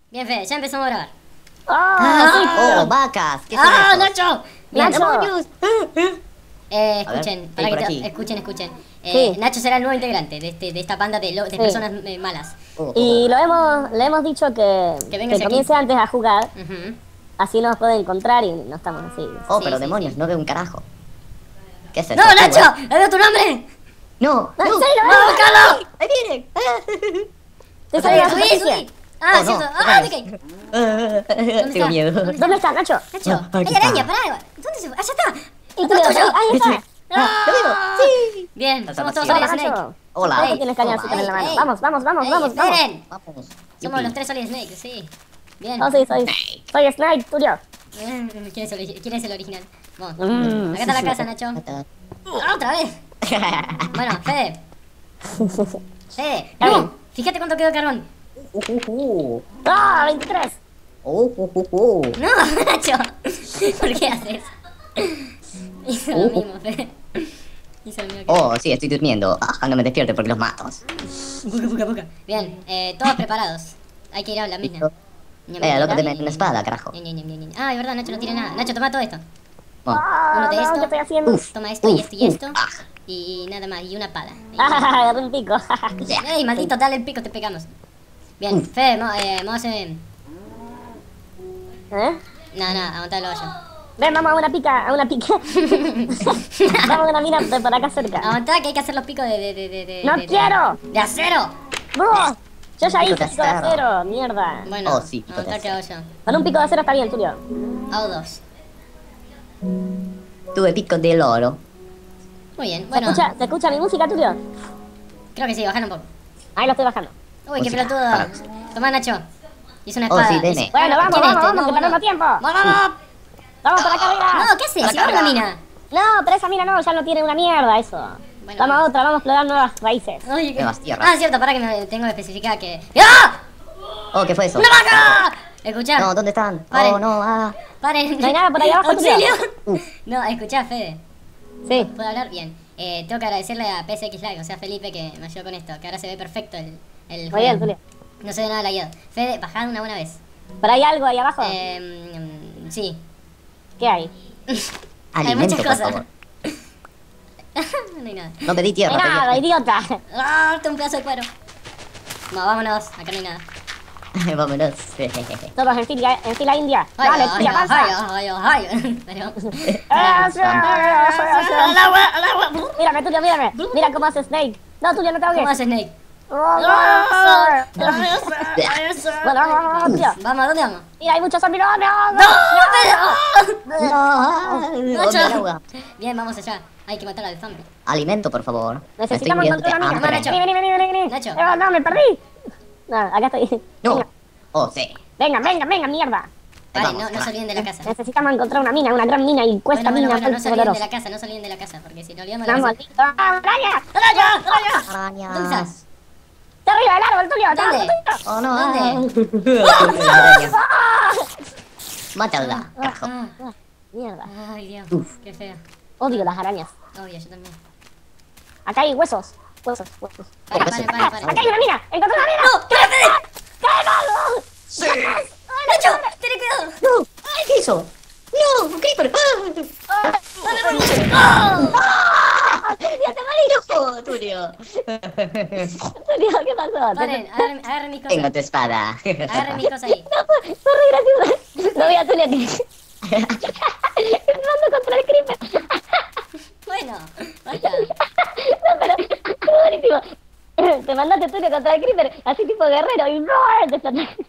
Bien, Fede, ya empezamos a grabar. ¡Oh, vacas! ¿Qué son ¡Ah, esos? Nacho! Bien, ¡Demonios! escuchen, A ver, para sí, que por aquí. escuchen. Sí. Nacho será el nuevo integrante de esta banda de personas malas. Y le hemos dicho Que venga hacia comience aquí. antes a jugar, Ujú. así nos puede encontrar y no estamos así. Oh, Sí, pero sí, demonios, sí. no veo un carajo. ¿Qué es eso? ¡No, Nacho! ¡He veo tu nombre! ¡No! ¡No, ¡No! sí, ¡No, búscalo! ¡Ahí viene! ¡Te sale la ¡Subí, superficie! subí! ¡Ah, Oh, cierto! no, ¡Ah, te demonios. caí! Tengo miedo. ¿Dónde está, Nacho? Nacho, Aquí hay está. araña, pará. ¿Dónde se fue? ¡Ah, ya está! ¿Y ¡Atrás tuyo! ahí está! ¡Lo veo! ¡Sí! Bien, Está somos todos vacío. Solid Hola, Snake. Nacho. Hola. ¿Por qué tienes cañoncito en la mano? ey. Vamos, vamos, vamos, Ey, vamos, vamos. esperen. Vamos. Somos Yupi. los tres Solid Snake, sí. Bien. Oh, sí, soy Snake, tuyo. ¿Quién es el original? Vamos. Mm, Acá está la casa, Nacho. ¡Ah, otra vez! Bueno, Fede. Fede, Está no. bien. Fíjate cuánto quedó de carbón. ¡Ah, 23! No, Nacho. ¿Por qué haces? Hizo lo mismo, Fede. Hizo lo mismo que Oh, sí, estoy durmiendo. Ah, no me despierte porque los mato. Puca. Bien, todos preparados. Hay que ir a la mina. Loco, te mete una espada, carajo. Ah, es verdad, Nacho no tiene nada. Nacho, toma todo esto. Bueno. Uno de no, esto. ¿qué estoy haciendo? Uf. Toma esto y esto y esto. Ah. Y nada más, y una pala. Ah, agarré un pico. ¡Ey, maldito, dale el pico, te pegamos! Bien, Fede, vamos a hacer... ¿Eh? Nada, aguantá el hoyo. Ven, vamos a una pica. Vamos a una mina de por acá cerca. Aguantá que hay que hacer los picos de... ¡No quiero! ¡De acero! ¡Buh! Yo ya Pico hice de pico de acero. acero, mierda. Bueno, Oh, sí, pico de aguantá que hago yo. Con un pico de acero está bien, Tulio. Hago dos. Tuve pico del oro. Muy bien, ¿Se bueno. escucha, mi música, Tulio? Creo que sí, bajalo un poco. Ahí lo estoy bajando. Uy, qué Música, pelotudo. para. Tomá, Nacho. Hice una Oh, espada. sí, deme. Bueno, vamos, ¿Quién es vamos, este? vamos, que perdemos tiempo. ¡Vamos! Vamos por acá arriba. No, ¿qué haces? Si vamos a la mina. No, pero esa mina no, ya no tiene una mierda eso. Bueno. Vamos a otra, vamos a explorar nuevas raíces. Ay, Nuevas tierras. Ah, cierto, para que me tengo que especificar que... ¡Ah! Oh, ¿qué fue eso? ¡Una vaca! Escuchá. No, ¿dónde están? Paren. Oh, no, ah. Paren. No hay nada por ahí abajo, ¡Auxilio! Uf. No, escuchá, Fede. Sí. ¿Puedo hablar? Bien. Tengo que agradecerle a PSX Live, o sea, Felipe, que me ayudó con esto. Que ahora se ve perfecto el Muy juego. bien, Tulio. No se ve nada la guía. Fede, bajad una buena vez. ¿Pero hay algo ahí abajo? Sí. ¿Qué hay? Hay Alimento, muchas por cosas. favor. No hay nada. No pedí No tierra. hay pedí nada, idiota. ¡Ah! Tengo un pedazo de cuero. No, vámonos. Acá no hay nada. Vámonos. Todos en fila india. Dale, Ay, tira, avanza. ay. Pero... Eso. ¡Al agua! ¡Al agua! Mírame, Tulio, mírame. Mira cómo hace Snake. No, Tulio, no te ¿Cómo ahogues. hace Snake? Bueno, vamos, vamos, Tulio. Vamos, ¿a dónde vamos? Mira, hay muchos zombies. No, no, ¡No! No, ¡Nacho! ¿dónde el agua? Bien, vamos allá. Hay que matar al zombie. Alimento, por favor. Necesitamos encontrar una mina. hambre. Nacho. Vení. Nacho. No, me perdí. No, acá estoy. No. Oh, sí. Venga, mierda. Vale, Vamos, no se carajo. olviden de la casa. Necesitamos encontrar una mina, una gran mina y cuesta Bueno, mina no se olviden de dolorosa. la casa, no se olviden de la casa, porque si no olvidamos de No, la casa... maldito. ¡Ah, araña! ¡Araña! Arañas. ¿Dónde estás? ¡Está arriba del árbol, Tulio! ¡Está ¿Dónde? Oh, no. ¿Dónde? Araña. Mátala, carajo. Ah, Mierda. ay, Dios, Uf. qué feo. Odio las arañas. Obvio, yo también. Acá hay huesos. Huesos. Pare. Acá hay una mina. ¡Encontré una mina! ¡No! ¡Espera! ¡Cállalo! Sí. ¡Nacho! ¡Ten cuidado! No. ¿Qué hizo? No, un creeper. ¡Ya te morí! No, Tulio. Tulio, ¿qué pasó? Paren, agarren mis Tengo cosas. tu espada. Agarren mis cosas ahí. Fue re gracioso. Lo vi a Tulio que... Mando contra el creeper. Bueno, basta. No, pero... Fue buenísimo. Te mandaste Tulio contra el creeper, así tipo guerrero, y no, te explotó.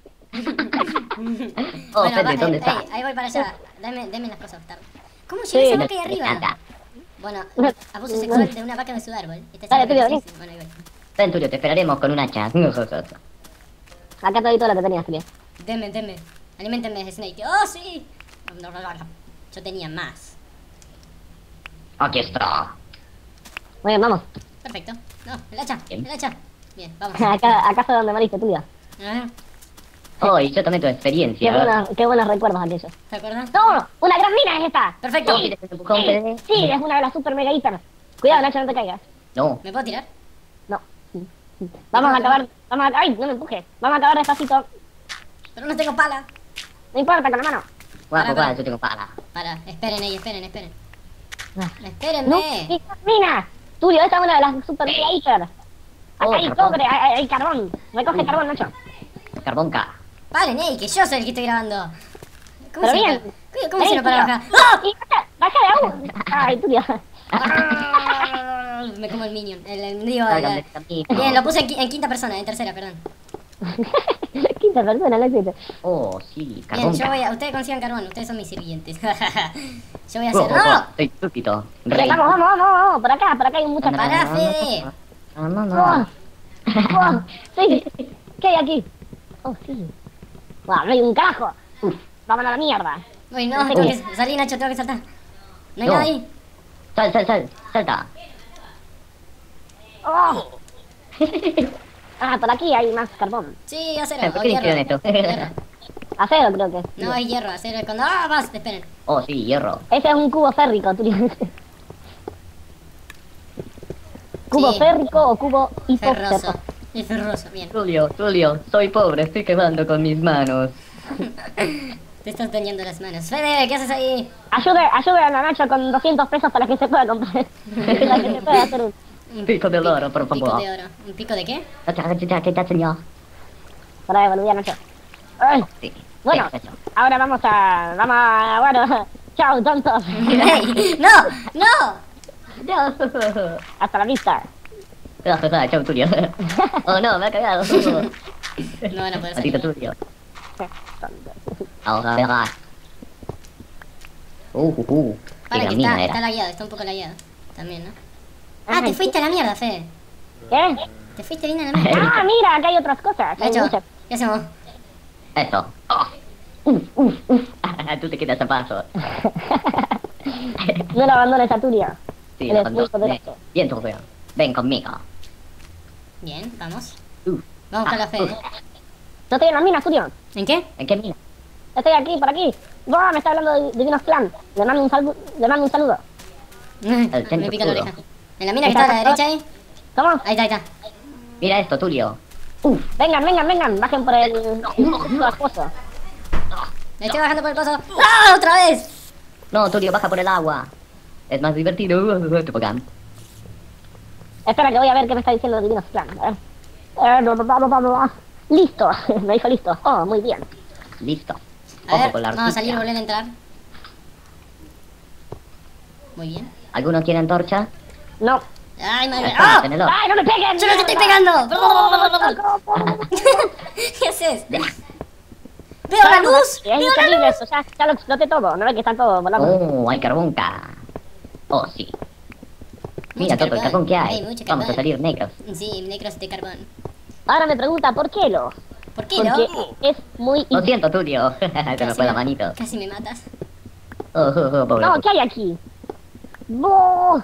Oh, Bueno, Fede, ¿dónde ey, está? ahí voy para allá. Deme las cosas, Octavio. ¿Cómo Sí, llegué a esa no vaca ahí arriba? Nada. Bueno, abuso sexual de una vaca de su árbol. Esta es Dale, la Tulio, vaca vení. sexy. Bueno, ahí voy. Ven, Tulio, te esperaremos con un hacha. Acá te doy todo lo que tenías, Tulio. Deme. Aliméntenme, Snake. ¡Oh, sí! Yo tenía más. Aquí está. Muy bien, vamos. Perfecto. No, el hacha. Bien. El hacha. Bien, vamos. Acá fue donde moriste, Tulio. Ah, Oh, y yo tomé tu experiencia. Qué buenos recuerdos aquellos. ¿te acuerdas? ¡No! ¡Una gran mina es esta! Perfecto. ¿Quieres un empujón, Fede? Sí, es una de las super mega hiper. Cuidado, Nacho, no te caigas. No. ¿Me puedo tirar? No. Vamos a acabar... ¡Ay, no me empujes! Vamos a acabar despacito. Pero no tengo pala. No importa, con la mano. Guapo, Para. yo tengo pala. Para, esperen ahí, esperen. No, Espérenme. ¿qué mina? Tulio, esta es una de las super hiper. Acá Oh, hay carbón. cobre, hay carbón. Recoge carbón, Nacho. Carbonca. Paren, que yo soy el que estoy grabando. ¿Cómo Pero se bien. ¿Cómo hicieron para Tulio. bajar? ¡Ah! Y baja de aún. Ay, Tulio. Me como el minion. Digo, Salgan de camino. bien, lo puse en quinta persona, en tercera, perdón. Quinta persona, no existe. Oh, sí, Bien, carbonca. ustedes consigan carbón, ustedes son mis sirvientes. Yo voy a Oh, hacer. oh, ¡No! oh, estoy estúpido. Bien, vamos. Por acá hay mucha Pará, Fede. No, no, Oh, no. oh, sí. ¿Qué hay aquí? Oh, sí. Wow, no hay un carajo. Vámonos a la mierda. Uy, no, tengo que salir, Nacho, tengo que saltar. No hay No. nada ahí. Salta. Oh. Ah, por aquí hay más carbón. Sí, acero. ¿Por o qué hierro. hicieron esto? Hierro. Acero, creo que. No, hay hierro, acero es cuando. ¡Ah, vas! Esperen. Oh, sí, hierro. Ese es un cubo férrico, Tulio. ¿Cubo Sí. férrico o cubo Ferroso. hipoferro? Es ferroso, bien. Tulio, soy pobre, estoy quemando con mis manos. Te estás dañando las manos. Fede, ¿qué haces ahí? Ayude a la Nacho con 200 pesos para que se pueda comprar. Para que se pueda hacer un... Pico de oro, por Un pico favor. de oro. ¿Un pico de qué? ¿Qué señor? Para devolver a Nacho. Ay, Sí. bueno, Eso. ahora vamos a... Bueno, chao, tontos. ¡Ey! ¡No! ¡No! Hasta la vista. Chau, Tulio. Oh, no, me ha cagado. No van a poder Maldito salir. Tulio. Ahora verás. Para Qué que mina está era. lagueado, está un poco lagueado. También, ¿no? Ah, te fuiste a la mierda, Fede. ¿Qué? Te fuiste bien a la mierda. Ah, mira, acá hay otras cosas. Hay Nacho, muchas. ¿qué hacemos? Eso. Oh. Tú te quedas a paso. No lo abandones a Tulio. Sí, Él es lo muy abandono. poderoso. Bien, Tulio. Ven conmigo. Bien, vamos. Uh. Vamos con la Fede. No estoy en las minas, Tulio. ¿En qué? ¿En qué mina? Estoy aquí, por aquí. ¡Buah! Me está hablando de Divinos Clan. Le mando un saludo. Me centro pica la oscuro. oreja. En la mina que está a la derecha ahí. ¿Cómo? Ahí está. Mira esto, Tulio. Vengan. Bajen por el pozo. Me estoy bajando por el coso. ¡Ah! ¡Otra vez! No, Tulio, baja por el agua. Es más divertido. Tobogán. Espera que voy a ver qué me está diciendo Divinos Clan. A ver. Listo. Me dijo listo. Oh, muy bien. Listo. A ver, con la vamos a salir y artilla. volver a entrar. Muy bien. ¿Alguno quiere antorcha? No. ¡Ay, madre! Está, ¡Ah! tenedor. ¡Ay, no me peguen! ¡Yo no te estoy pegando! ¿Qué haces? ¡Veo la luz! Es ¡Veo la increíble luz! esto, ya lo exploté todo. No ve que están todos volando. Oh, hay carbonca. Oh, sí. Mira Mucho todo el carbón que hay. mucho Vamos a carbón. salir negros. Sí, negros de carbón. Ahora me pregunta, ¿por qué lo? ¿Por qué Porque no? es muy... Lo siento, Tulio. Se me fue la manito. Casi me matas. Pobre. No, ¿qué hay aquí? ¡No!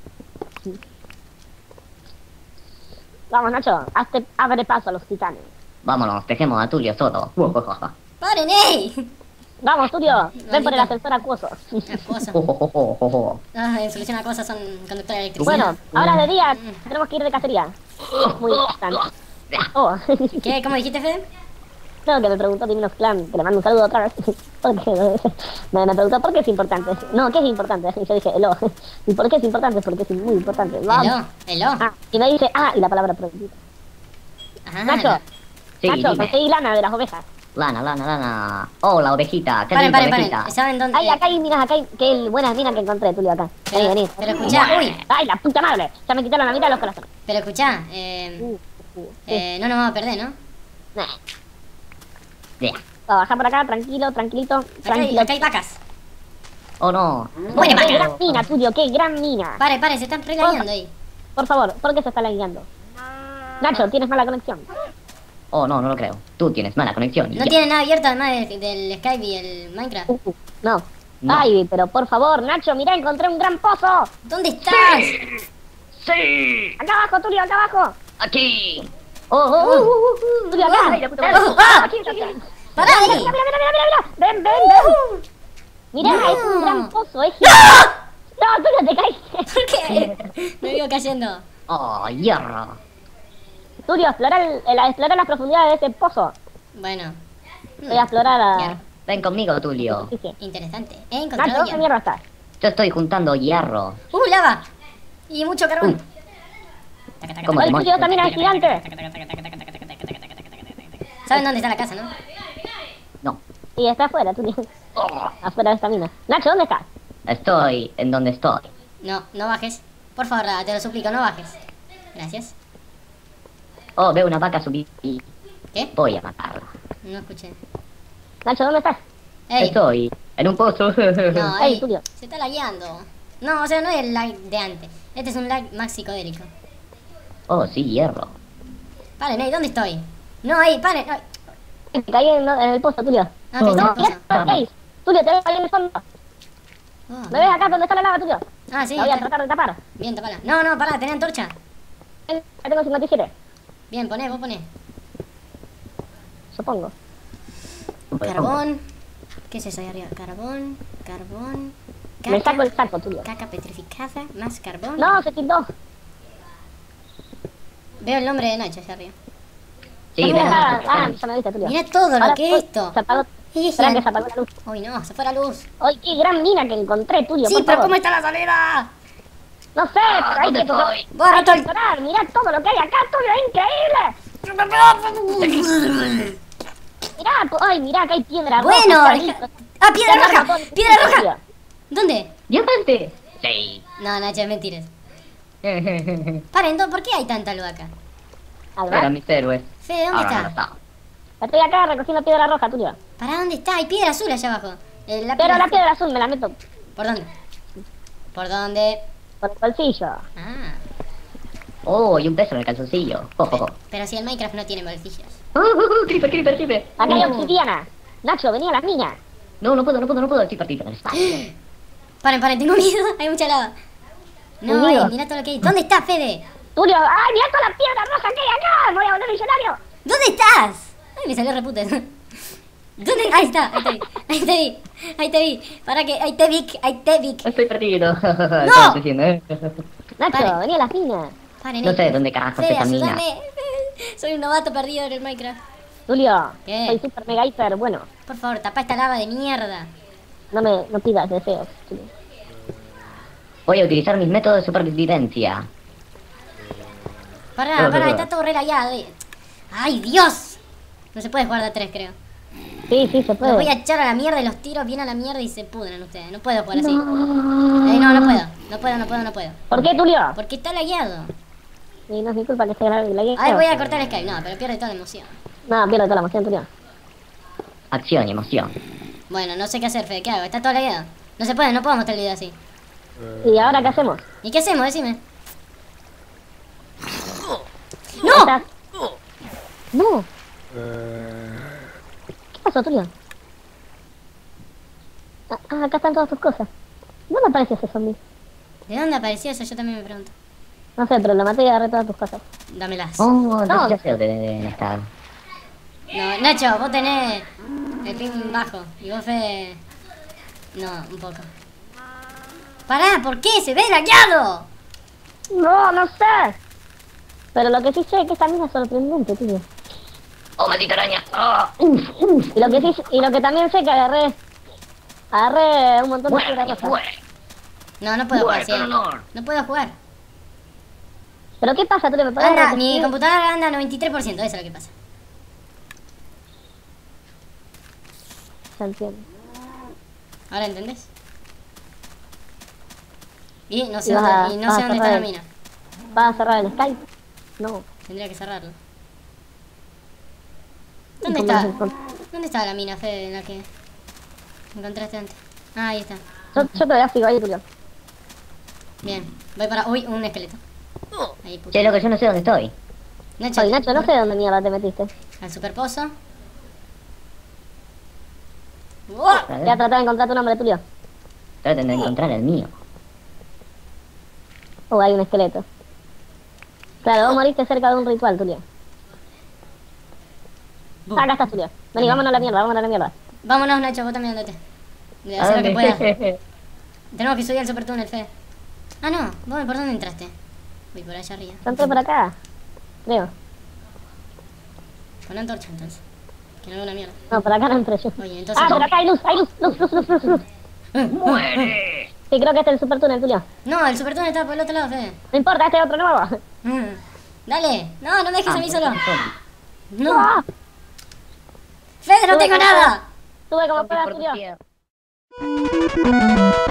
Vamos, Nacho, abre paso a los titanes. Vámonos, dejemos a Tulio solo. ¡Paren, ey! Vamos, Tulio, ven por el Maldito. ascensor acuoso. Acuoso. Ah, en solución a cosas son conductores de electricidad. Bueno, ahora de día tenemos que ir de cacería. Es muy importante. Oh, ¿Qué? ¿Cómo dijiste, Fede? no, que me preguntó Divinos Clan, que le mando un saludo otra vez. Porque me preguntó por qué es importante. No, ¿qué es importante? Y yo dije, hello. ¿Y por qué es importante? Porque es muy importante. Vamos. Hello. Ah, y me dice, y la palabra prohibida. Ajá. Nacho, Sí, Nacho, dime. conseguí lana de las ovejas. Lana. Oh, la ovejita. Qué Paren, linda paren. ovejita. ¿Saben dónde? Ay, acá hay minas, buenas minas que encontré, Tulio, acá. Vení, vení. Pero escuchá, uy. Ay, la puta madre. Ya me quitaron la mitad de los corazones. Pero escuchá, no nos vamos a perder, ¿no? Nah. Yeah. Va a bajar por acá, tranquilito. Acá hay vacas. Oh, no. Buena Qué vaca. gran mina, Tulio, qué gran mina. Pare, se están relagueando ahí. Por favor, ¿por qué se está lagueando? Nacho, tienes mala conexión. Oh, no lo creo. Tú tienes mala conexión. y No yo. tienen nada abierto además del Skype y el Minecraft. No. No. Ay, pero por favor, Nacho, mirá, encontré un gran pozo. ¿Dónde estás? ¡Sí! Acá abajo, Tulio, acá abajo. ¡Aquí! Tulio, acá. Ay, la puta madre. Aquí. ¡Pará ahí! Mira. Ven. Mirá, No. es un gran pozo, es gigante. No, Tulio, te caíste. ¿Por qué? Me vivo cayendo. ¡Oh, hierro! Tulio, explora las profundidades de ese pozo. Bueno, Voy a explorar Hierro. a... Ven conmigo, Tulio. Sí, sí. Interesante. He Nacho, encontrado ¿dónde hierro. mierda estás? Yo estoy juntando hierro. Lava. Y mucho carbón. ¿Cómo Oye, te Tulio, también es gigante. ¿Saben dónde está la casa, no? No. Y está afuera, Tulio. Oh, Afuera de esta mina. Nacho, ¿dónde estás? estoy en donde estoy. No, no bajes. Por favor, te lo suplico, no bajes. Gracias. Oh, veo una vaca subir y ¿Qué? voy a matarla. No escuché. Nacho, ¿dónde estás? Ey. Estoy en un pozo. No, Ey, ey. Tulio. Se está lagueando. No, o sea, no es el lag de antes. Este es un lag más psicodélico. Oh, sí, hierro. Paren, ey, ¿dónde estoy? No, ey, paren. Ay. Me caí en el pozo, Tulio. Ah, que está No, en pausa. mira, ey, Tulio, te veo ahí en el fondo. Oh. ¿Me ves acá donde está la lava, Tulio? Ah, sí. La voy a está- tratar de tapar. Bien, tapala. No, no, pará, tenés antorcha. Ya tengo 57, Bien, poné, vos ponés. supongo. Carbón. ¿Qué es eso ahí arriba? Carbón, carbón. Me saco el Caca, saco, Tulio. caca petrificada, más carbón. No, se tildó. Veo el nombre de Nacho allá arriba. Sí, Mira, ven. ya me viste, Tulio. Mirá todo lo Ahora, que es esto. Se apagó. Es Espera que gigante. se apagó la luz. Uy, no, se fue la luz. ¡Ay, qué gran mina que encontré, Tulio! Sí, por pero favor. ¿cómo está la salida? No sé, pero hay ¿Dónde que... estoy? Vos has roto el... explorar. Mirá todo lo que hay acá, Tulio, es increíble. Mirá, ay, mirá, acá hay piedra Bueno, roja. deja- ¡Ah, piedra roja! ¡Piedra roja! ¿Dónde? ¿Diamante? Sí. No, Nacho, es mentiras. Paren, ¿por qué hay tanta luz acá? Eran Alba, mis héroes. Fede, ¿dónde Ahora no está? está. estoy acá recogiendo piedra roja, Tulio. ¿Para dónde está? Hay piedra azul allá abajo. La Pero la azul. piedra azul me la meto ¿Por dónde? ¿Por dónde? por el bolsillo. Ah, Oh, y un peso en el calzoncillo. Oh, oh, oh. pero si el Minecraft no tiene bolsillos. Creeper, creeper, creeper. Acá hay obsidiana. Nacho, vení a las minas. No, no puedo, no puedo, no puedo. Estoy partido en el espacio. Paren, tengo miedo. Hay mucha lava. No, Miedo. mirá todo lo que hay. ¿Dónde está, Fede? Tulio, ay, mirá toda la piedra roja que hay acá. Me voy a volver millonario. ¿Dónde estás? Ay, me salió reputa. ¿Dónde? Ahí está, ahí te vi. Ahí te vi. Ahí te vi. Para que, ahí te vi, ahí te vi. Estoy perdido. ¿Qué ¡No! estoy haciendo, Nacho, Vale. vení a las minas. Paren, No sé dónde carajo Fede, está esa mina. ayúdame. Soy un novato perdido en el Minecraft. Tulio, ¿Qué? soy super mega hiper bueno. Por favor, tapa esta lava de mierda. No pidas deseos, Tulio. Voy a utilizar mis métodos de supervivencia. Pará, está todo relagado. ¡Ay, Dios! No se puede jugar de a 3, creo. Sí, se Los voy a puede. echar a la mierda y los tiro bien a la mierda y se pudren ustedes. No puedo jugar así. No puedo. ¿Por qué, Tulio? Porque está lagueado. Y no es mi culpa que esté grave la guía. Ay, voy a cortar el Skype. No, pero pierde toda la emoción. No, pierdo toda la emoción, Tulio. Acción y emoción. Bueno, no sé qué hacer, Fede. ¿Qué hago? Está todo lagueado. No se puede, no puedo mostrar el video así. ¿Y ahora qué hacemos? ¿Y qué hacemos? Decime. ¡No! ¿Estás? No. ¿Qué pasó, Tulio? Acá están todas tus cosas. ¿Dónde apareció ese zombie? ¿De dónde apareció eso? Yo también me pregunto. No sé, pero lo maté y agarré todas tus cosas. Dámelas. Oh, no, No. ya sé dónde deben estar. No, Nacho, vos tenés el ping bajo. Y vos, Fede... No, un poco. Pará, ¿por qué? ¡Se ve lagueado! No sé. Pero lo que sí sé es que esta mina es sorprendente, Tulio. Oh, maldita araña. Oh, Y lo que también sé es que agarré un montón de piedras rojas. No puedo jugar así. con honor. No puedo jugar. ¿Pero qué pasa, Tulio? ¿Me podés Anda, repetir? mi computadora anda a 93%, eso es lo que pasa. Ya entiendo. ¿Ahora entendés? Y no sé Y vas a- dónde, y no vas sé a dónde está cerrar la el- mina. ¿Vas a cerrar el Skype? No. Tendría que cerrarlo. ¿Dónde ¿Cómo está? nos encont- ¿Dónde está la mina, Fede, en la que encontraste antes? Ah, ahí está. Yo todavía sigo ahí, Tulio. Bien. Voy para... Uy, un esqueleto. Ahí, puto. Che, loco, yo no sé dónde estoy. Nacho, Oye, Nacho, no sé dónde mierda te metiste. al superpozo. Voy a tratar de encontrar tu nombre, Tulio. Traten de encontrar el mío. Hay un esqueleto. Claro, vos moriste cerca de un ritual, Tulio. Acá estás, Tulio. Vení, vámonos a la mierda. Vámonos, Nacho, vos también andate. De ¿A hacer lo que dónde? puedas. Tenemos que subir al super túnel, Fede. Ah, no. ¿Vos por dónde entraste? Voy por allá arriba. Yo entré por acá. Creo. Con la antorcha, entonces. Que no veo una mierda. No, por acá no entré yo. Oye, entonces... Ah, pero acá hay luz, luz. ¡Muere! Sí, creo que este es el super túnel, Tulio. No, el supertúnel está por el otro lado, Fede. No importa, este es otro nuevo. Dale. No, no me dejes a mí solo. No. Ah, Fede, no tengo nada. Sube como Zombie puedas, por tu Tulio. pie.